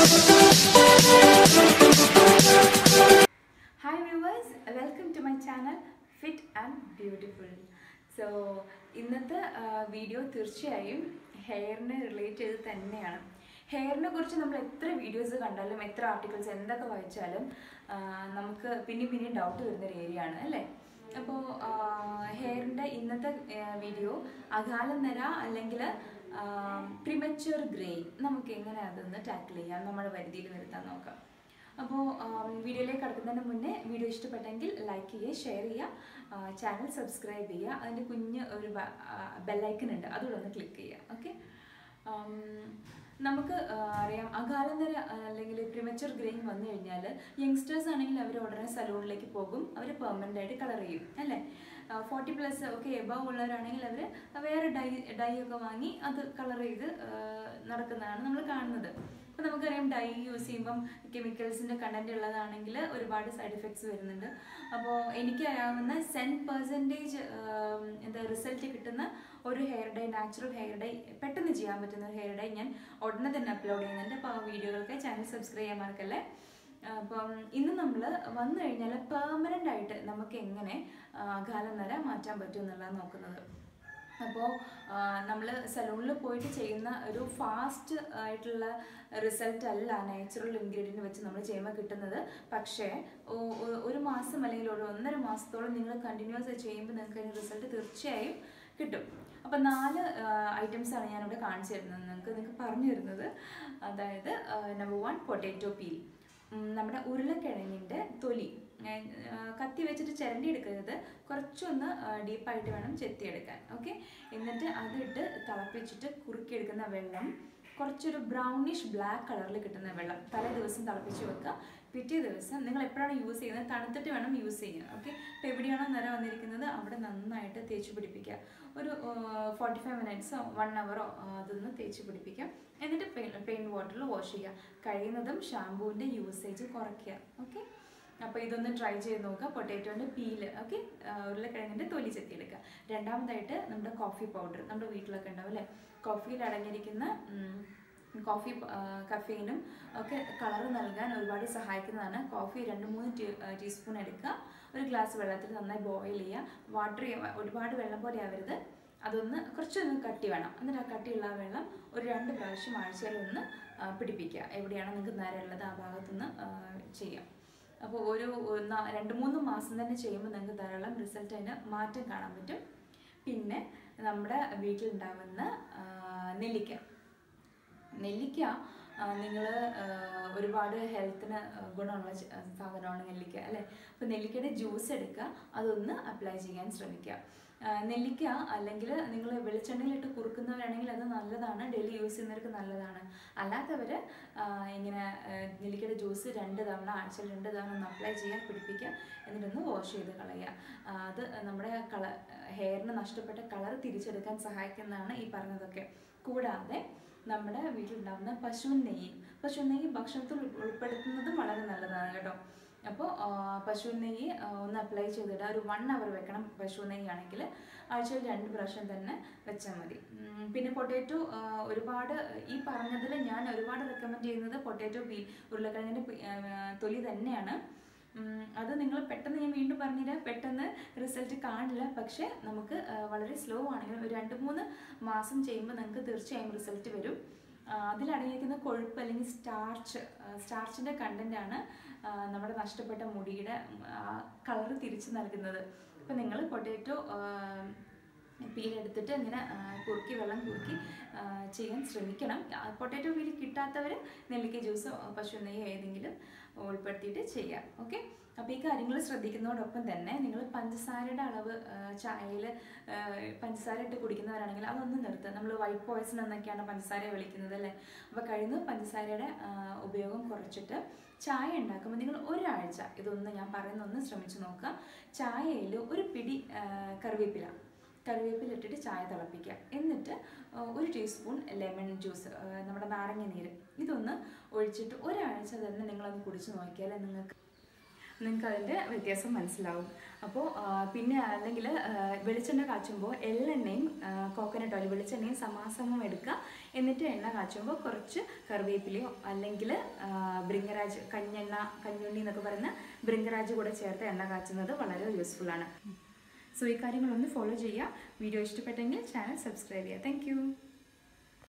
Hi viewers, welcome to my channel Fit and Beautiful. So, ഇന്നത്തെ video തീർച്ചയായും ഹെയറിനെ relate ചെയ്ത് തന്നെയാണ്. ഹെയറിനെ കുറിച്ച് നമ്മൾ എത്ര വീഡിയോസ് കണ്ടാലും എത്ര ആർട്ടിക്കിൾസ് എന്തൊക്കെ വായിച്ചാലും നമുക്ക് പിന്നെ ഡൗട്ട് വരുന്നൊരു ഏരിയ ആണ് അല്ലേ. അപ്പോൾ ഹെയറിൻ്റെ ഇന്നത്തെ വീഡിയോ അകാല നര അല്ലെങ്കിൽ പ്രിമച്വർ ഗ്രേ നമുക്ക് എങ്ങനെ അതൊന്ന് ടാക്കിൾ ചെയ്യാം, നമ്മുടെ പരിധിയിൽ വരുത്താൻ നോക്കാം. അപ്പോൾ വീഡിയോയിലേക്ക് കടക്കുന്നതിന് മുന്നേ വീഡിയോ ഇഷ്ടപ്പെട്ടെങ്കിൽ ലൈക്ക് ചെയ്യുക, ഷെയർ ചെയ്യുക, ചാനൽ സബ്സ്ക്രൈബ് ചെയ്യുക. അതിൻ്റെ കുഞ്ഞ് ഒരു ബെല്ലൈക്കൺ ഉണ്ട്, അതുകൂടെ ഒന്ന് ക്ലിക്ക് ചെയ്യുക. ഓക്കെ, നമുക്ക് അറിയാം അകാലനര അല്ലെങ്കിൽ പ്രിമച്വർ ഗ്രേയിങ് വന്നു കഴിഞ്ഞാൽ യങ്സ്റ്റേഴ്സ് ആണെങ്കിൽ അവർ ഉടനെ സലൂണിലേക്ക് പോകും, അവർ പെർമനൻ്റ് ആയിട്ട് കളർ ചെയ്യും അല്ലേ. 40+ ഒക്കെ എബവ് ഉള്ളവരാണെങ്കിൽ അവർ വേറെ ഡൈ ഒക്കെ വാങ്ങി അത് കളർ ചെയ്ത് നടക്കുന്നതാണ് നമ്മൾ കാണുന്നത്. അപ്പോൾ നമുക്കറിയാം ഡൈ യൂസ് ചെയ്യുമ്പം കെമിക്കൽസിൻ്റെ കണ്ടൻറ്റ് ഉള്ളതാണെങ്കിൽ ഒരുപാട് സൈഡ് എഫക്ട്സ് വരുന്നുണ്ട്. അപ്പോൾ എനിക്കറിയാവുന്ന 10% എന്താ റിസൾട്ട് കിട്ടുന്ന ഒരു hair dye, natural hair dye, പെട്ടെന്ന് ചെയ്യാൻ പറ്റുന്ന ഒരു ഹെയർ ഡൈ ഞാൻ ഉടനെ തന്നെ അപ്ലോഡ് ചെയ്യുന്നുണ്ട്. അപ്പോൾ ആ വീഡിയോകൾക്ക് ചാനൽ സബ്സ്ക്രൈബ് ചെയ്യാൻ മറക്കല്ലേ. അപ്പം ഇന്ന് നമ്മൾ വന്നു കഴിഞ്ഞാൽ പെർമനൻ്റ് ആയിട്ട് നമുക്ക് എങ്ങനെ അകാലനര മാറ്റാൻ പറ്റും എന്നുള്ളതാണ് നോക്കുന്നത്. അപ്പോൾ നമ്മൾ സലൂണിൽ പോയിട്ട് ചെയ്യുന്ന ഒരു ഫാസ്റ്റ് ആയിട്ടുള്ള റിസൾട്ട് അല്ല നാച്ചുറൽ ഇൻഗ്രീഡിയൻറ്റ് വെച്ച് നമ്മൾ ചെയ്യുമ്പോൾ കിട്ടുന്നത്. പക്ഷേ ഒരു മാസം അല്ലെങ്കിൽ ഒരു 1.5 മാസത്തോളം നിങ്ങൾ കണ്ടിന്യൂസ് ചെയ്യുമ്പോൾ നിങ്ങൾക്ക് അതിന് റിസൾട്ട് തീർച്ചയായും കിട്ടും. അപ്പോൾ 4 ഐറ്റംസാണ് ഞാനിവിടെ കാണിച്ചു തരുന്നത്, നിങ്ങൾക്ക് പറഞ്ഞു തരുന്നത്. അതായത് നമ്പർ 1 പൊട്ടാറ്റോ പീൽ. നമ്മുടെ ഉരുളക്കിഴങ്ങിൻ്റെ തൊലി കത്തി വെച്ചിട്ട് ചിരണ്ടി എടുക്കരുത്, കുറച്ചൊന്ന് ഡീപ്പായിട്ട് വേണം ചെത്തിയെടുക്കാൻ. ഓക്കെ, എന്നിട്ട് അതിട്ട് തിളപ്പിച്ചിട്ട് കുറുക്കിയെടുക്കുന്ന വെള്ളം കുറച്ചൊരു ബ്രൗണിഷ് ബ്ലാക്ക് കളറിൽ കിട്ടുന്ന വെള്ളം തലേ ദിവസം തിളപ്പിച്ച് വെക്കുക. പിറ്റേ ദിവസം നിങ്ങൾ എപ്പോഴാണ് യൂസ് ചെയ്യുന്നത് തണുത്തിട്ട് വേണം യൂസ് ചെയ്യാൻ. ഓക്കെ, ഇപ്പോൾ എവിടെയാണോ നിര വന്നിരിക്കുന്നത് അവിടെ നന്നായിട്ട് തേച്ച് പിടിപ്പിക്കുക. ഒരു 45 മിനിറ്റ്സോ 1 അവറോ അതൊന്ന് തേച്ച് പിടിപ്പിക്കുക. എന്നിട്ട് പെയിൻ വാട്ടറിൽ വാഷ് ചെയ്യുക. കഴിയുന്നതും ഷാമ്പൂവിൻ്റെ യൂസേജ് കുറയ്ക്കുക. ഓക്കെ, അപ്പോൾ ഇതൊന്ന് ട്രൈ ചെയ്ത് നോക്കുക. പൊട്ടാറ്റോൻ്റെ പീല്, ഓക്കെ, ഉരുളക്കിഴങ്ങിൻ്റെ തൊലി ചെത്തിയെടുക്കുക. രണ്ടാമതായിട്ട് നമ്മുടെ കോഫി പൗഡർ നമ്മുടെ വീട്ടിലൊക്കെ ഉണ്ടാവും അല്ലേ. കോഫിയിൽ അടങ്ങിയിരിക്കുന്ന കഫീനും ഒക്കെ കളർ നൽകാൻ ഒരുപാട് സഹായിക്കുന്നതാണ്. കോഫി 2-3 ടീസ്പൂൺ എടുക്കുക. ഒരു ഗ്ലാസ് വെള്ളത്തിൽ നന്നായി ബോയിൽ ചെയ്യുക. വാട്ടർ ഒരുപാട് വെള്ളം പോലെ ആവരുത്, അതൊന്ന് കുറച്ചൊന്ന് കട്ടി വേണം. എന്നിട്ട് ആ കട്ടിയുള്ള ആ വെള്ളം ഒരു 2 പ്രാവശ്യം ആഴ്ചയിൽ ഒന്ന് പിടിപ്പിക്കുക. എവിടെയാണ് നിങ്ങൾക്ക് നരയുള്ളത് ആ ഭാഗത്തുനിന്ന് ചെയ്യാം. അപ്പോൾ ഒരു 2-3 മാസം തന്നെ ചെയ്യുമ്പോൾ നിങ്ങൾക്ക് ധാരാളം റിസൾട്ട് അതിന് മാറ്റം കാണാൻ പറ്റും. പിന്നെ നമ്മുടെ വീട്ടിലുണ്ടാകുന്ന നെല്ലിക്ക നിങ്ങൾ ഒരുപാട് ഹെൽത്തിന് ഗുണമുള്ള സാധനമാണ് നെല്ലിക്ക അല്ലേ. അപ്പോൾ നെല്ലിക്കയുടെ ജ്യൂസ് എടുക്കുക, അതൊന്ന് അപ്ലൈ ചെയ്യാൻ ശ്രമിക്കുക. നെല്ലിക്ക അല്ലെങ്കിൽ നിങ്ങൾ വെളിച്ചെണ്ണയിലിട്ട് കുറുക്കുന്നവരാണെങ്കിൽ അത് നല്ലതാണ്, ഡെയിലി യൂസ് ചെയ്യുന്നവർക്ക് നല്ലതാണ്. അല്ലാത്തവർ ഇങ്ങനെ നെല്ലിക്കയുടെ ജ്യൂസ് 2 തവണ ആഴ്ചയിൽ 2 തവണ ഒന്ന് അപ്ലൈ ചെയ്യാൻ പിടിപ്പിക്കുക. എന്നിട്ടൊന്ന് വാഷ് ചെയ്ത് കളയുക. അത് നമ്മുടെ ഹെയറിന് നഷ്ടപ്പെട്ട കളർ തിരിച്ചെടുക്കാൻ സഹായിക്കുന്നതാണ് ഈ പറഞ്ഞതൊക്കെ. കൂടാതെ നമ്മുടെ വീട്ടിലുണ്ടാകുന്ന പശുവിൻ നെയ്യ് ഭക്ഷണത്തിൽ ഉൾപ്പെടുത്തുന്നതും വളരെ നല്ലതാണ് കേട്ടോ. അപ്പോൾ പശുവിൻ നെയ്യ് ഒന്ന് അപ്ലൈ ചെയ്തിട്ട് ഒരു 1 അവർ വെക്കണം. പശു നെയ്യാണെങ്കിൽ ആഴ്ചയിൽ 2 പ്രാവശ്യം തന്നെ വെച്ചാൽ മതി. പിന്നെ പൊട്ടാറ്റോ ഒരുപാട് ഈ പറഞ്ഞതിൽ ഞാൻ ഒരുപാട് റെക്കമെൻഡ് ചെയ്യുന്നത് പൊട്ടാറ്റോ പീൽ, ഉരുളക്കിഴങ്ങിൻ്റെ തൊലി തന്നെയാണ്. അത് നിങ്ങൾ പെട്ടെന്ന്, ഞാൻ വീണ്ടും പറഞ്ഞുതരാം, പെട്ടെന്ന് റിസൾട്ട് കാണില്ല. പക്ഷേ നമുക്ക് വളരെ സ്ലോ ആണെങ്കിലും ഒരു 2-3 മാസം ചെയ്യുമ്പോൾ നിങ്ങൾക്ക് തീർച്ചയായും റിസൾട്ട് വരും. അതിലടങ്ങിയിരിക്കുന്ന കൊഴുപ്പ് അല്ലെങ്കിൽ സ്റ്റാർച്ചിൻ്റെ കണ്ടൻ്റാണ് നമ്മുടെ നഷ്ടപ്പെട്ട മുടിയുടെ കളർ തിരിച്ചു നൽകുന്നത്. അപ്പോൾ നിങ്ങൾ പൊട്ടാറ്റോ പീലെടുത്തിട്ട് ഇങ്ങനെ വെള്ളം കുറുക്കി ചെയ്യാൻ ശ്രമിക്കണം. പൊട്ടാറ്റോ പീൽ കിട്ടാത്തവർ നെല്ലിക്ക ജ്യൂസോ പശു നെയ്യോ ഏതെങ്കിലും ഉൾപ്പെടുത്തിയിട്ട് ചെയ്യാം. ഓക്കെ, അപ്പോൾ ഈ കാര്യങ്ങൾ ശ്രദ്ധിക്കുന്നതോടൊപ്പം തന്നെ നിങ്ങൾ പഞ്ചസാരയുടെ അളവ് ചായയിൽ പഞ്ചസാര ഇട്ട് കുടിക്കുന്നവരാണെങ്കിൽ അതൊന്ന് നിർത്തുക. നമ്മൾ വൈറ്റ് പോയ്സൺ എന്നൊക്കെയാണ് പഞ്ചസാരയെ വിളിക്കുന്നത് അല്ലേ. അപ്പോൾ കഴിയുന്നത് പഞ്ചസാരയുടെ ഉപയോഗം കുറച്ചിട്ട് ചായ ഉണ്ടാക്കുമ്പോൾ നിങ്ങൾ ഒരാഴ്ച ഇതൊന്ന് ഞാൻ പറയുന്നൊന്ന് ശ്രമിച്ചു നോക്കുക. ചായയിൽ ഒരു പിടി കറിവേപ്പില ഇട്ടിട്ട് ചായ തിളപ്പിക്കുക. എന്നിട്ട് 1 ടീസ്പൂൺ ലെമൺ ജ്യൂസ്, നമ്മുടെ നാരങ്ങ നീര്, ഇതൊന്ന് ഒഴിച്ചിട്ട് ഒരാഴ്ച തന്നെ നിങ്ങളത് കുടിച്ച് നോക്കിയാൽ നിങ്ങൾക്ക് നിങ്ങൾക്ക് അതിൻ്റെ വ്യത്യാസം മനസ്സിലാവും. അപ്പോൾ പിന്നെ അല്ലെങ്കിൽ വെളിച്ചെണ്ണ കാച്ചുമ്പോൾ എള്ളെണ്ണയും കോക്കനട്ട് ഓയിൽ വെളിച്ചെണ്ണയും സമാസമം എടുക്കുക. എന്നിട്ട് എണ്ണ കാച്ചുമ്പോൾ കുറച്ച് കറിവേപ്പിലയോ അല്ലെങ്കിൽ ഭൃംഗരാജ് കഞ്ഞുണ്ണി എന്നൊക്കെ പറയുന്ന ഭൃംഗരാജ് കൂടെ ചേർത്ത് എണ്ണ കാച്ചുന്നത് വളരെ യൂസ്ഫുള്ളാണ്. സോ ഈ കാര്യങ്ങളൊന്ന് ഫോളോ ചെയ്യുക. വീഡിയോ ഇഷ്ടപ്പെട്ടെങ്കിൽ ചാനൽ സബ്സ്ക്രൈബ് ചെയ്യുക. താങ്ക്